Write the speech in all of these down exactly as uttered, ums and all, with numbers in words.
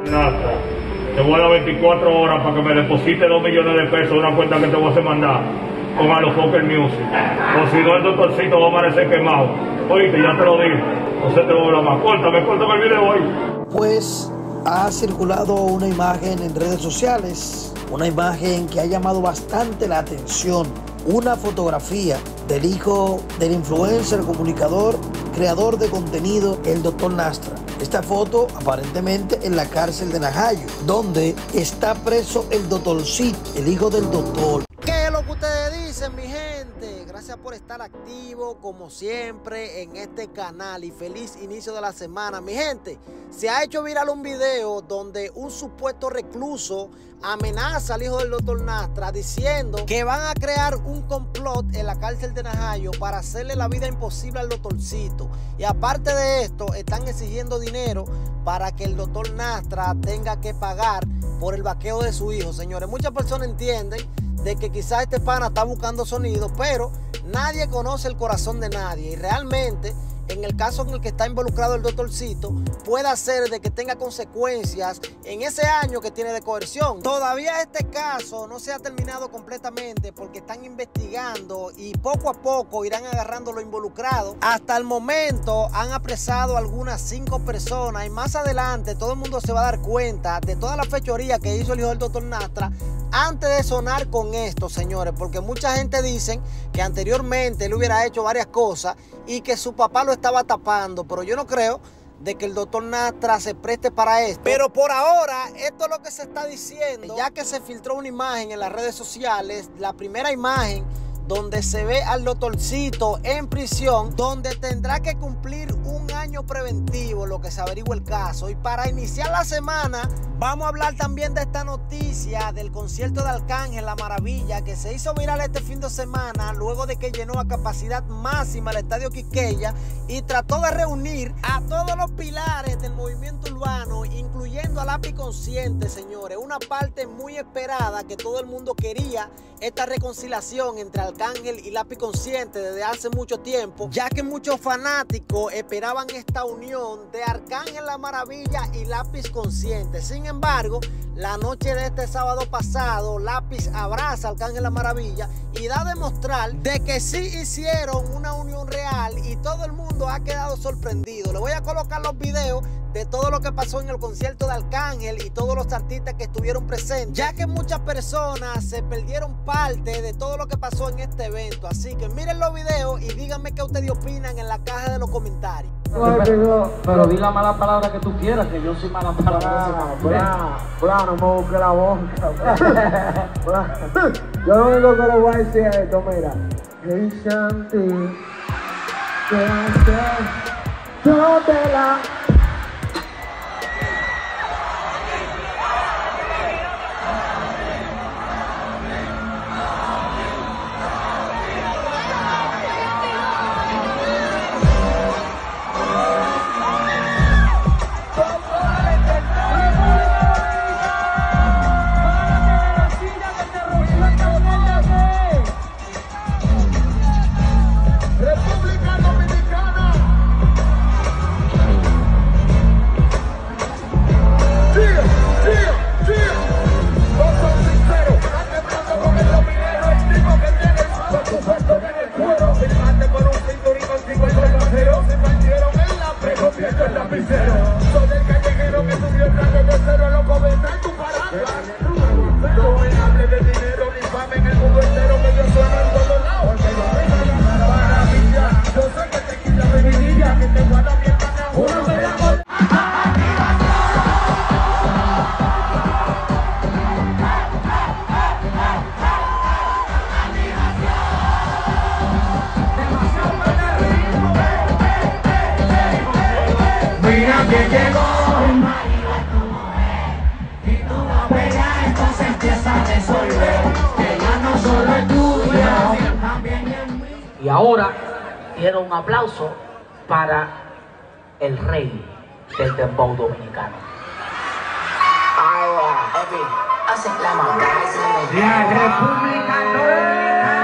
Nastra. Te voy a dar veinticuatro horas para que me deposite dos millones de pesos de una cuenta que te voy a hacer mandar con Alofoker Music. O si no, el doctorcito va a amanecer quemado. Oíste, ya te lo dije. No se te va a hablar más. Córtame, córtame el video hoy. Pues ha circulado una imagen en redes sociales, una imagen que ha llamado bastante la atención. Una fotografía del hijo del influencer, comunicador, creador de contenido, el doctor Nastra. Esta foto aparentemente en la cárcel de Najayo, donde está preso el doctorcito, el hijo del doctor. ¿Qué es lo que ustedes dicen, mi gente? Gracias por estar activo, como siempre, en este canal y feliz inicio de la semana. Mi gente, se ha hecho viral un video donde un supuesto recluso amenaza al hijo del doctor Nastra diciendo que van a crear un complot en la cárcel de Najayo para hacerle la vida imposible al doctorcito. Y aparte de esto, están exigiendo dinero para que el doctor Nastra tenga que pagar por el vaqueo de su hijo. Señores, muchas personas entienden de que quizás este pana está buscando sonido, pero nadie conoce el corazón de nadie. Y realmente, en el caso en el que está involucrado el doctorcito, puede ser de que tenga consecuencias en ese año que tiene de coerción. Todavía este caso no se ha terminado completamente porque están investigando y poco a poco irán agarrando lo involucrado. Hasta el momento han apresado algunas cinco personas y más adelante todo el mundo se va a dar cuenta de toda la fechoría que hizo el hijo del doctor Nastra antes de sonar con esto, señores, porque mucha gente dice que anteriormente él hubiera hecho varias cosas y que su papá lo estaba tapando, pero yo no creo de que el doctor Nastra se preste para esto. Pero por ahora, esto es lo que se está diciendo, ya que se filtró una imagen en las redes sociales, la primera imagen donde se ve al doctorcito en prisión, donde tendrá que cumplir un año preventivo, lo que se averigua el caso. Y para iniciar la semana, vamos a hablar también de esta noticia del concierto de Arcángel La Maravilla, que se hizo viral este fin de semana, luego de que llenó a capacidad máxima el estadio Quisqueya y trató de reunir a todos los pilares del movimiento urbano, incluyendo a Lápiz Consciente, señores. Una parte muy esperada, que todo el mundo quería esta reconciliación entre Arcángel y Lápiz Consciente desde hace mucho tiempo, ya que muchos fanáticos esperaban esta unión de Arcángel La Maravilla y Lápiz Consciente. Sin embargo, la noche de este sábado pasado, Lápiz abraza a Arcángel La Maravilla y da a demostrar de que sí hicieron una unión real y todo el mundo ha quedado sorprendido. Le voy a colocar los videos de todo lo que pasó en el concierto de Arcángel y todos los artistas que estuvieron presentes, ya que muchas personas se perdieron parte de todo lo que pasó en este evento. Así que miren los videos y díganme qué ustedes opinan en la caja de los comentarios. Pero, pero di la mala palabra que tú quieras, que yo soy mala palabra. Bla, no me busque la boca. Yo lo único que le voy a decir es esto, mira. Hey Shanti, ¿qué haces? Yo te la... Mira que llegó el marido de tu mujer y tú vas a pelear, entonces empieza a resolver que ya no solo es tuya, también es mío. Y ahora quiero un aplauso para el rey del dembow dominicano. Ahora, Epi, hace la mamá. La República Dominicana.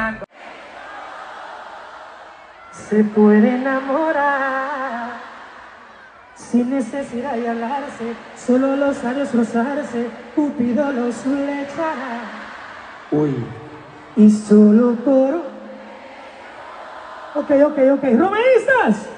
Fernando. Se puede enamorar sin necesidad de hablarse, solo los años rozarse, Cupido los flechará. Uy. Y solo por... Ok, ok, ok. ¡Romeistas!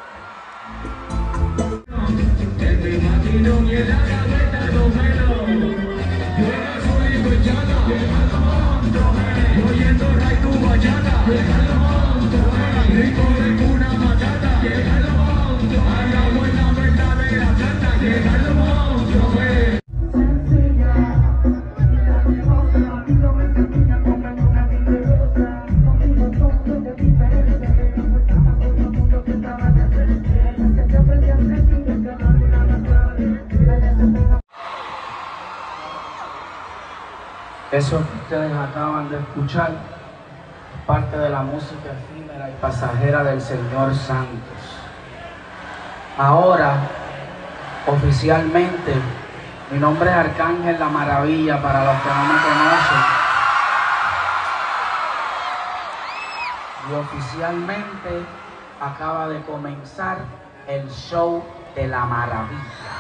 Eso que ustedes acaban de escuchar es parte de la música efímera y pasajera del Señor Santos. Ahora, oficialmente, mi nombre es Arcángel La Maravilla, para los que no me conocen. Y oficialmente acaba de comenzar el show de la maravilla.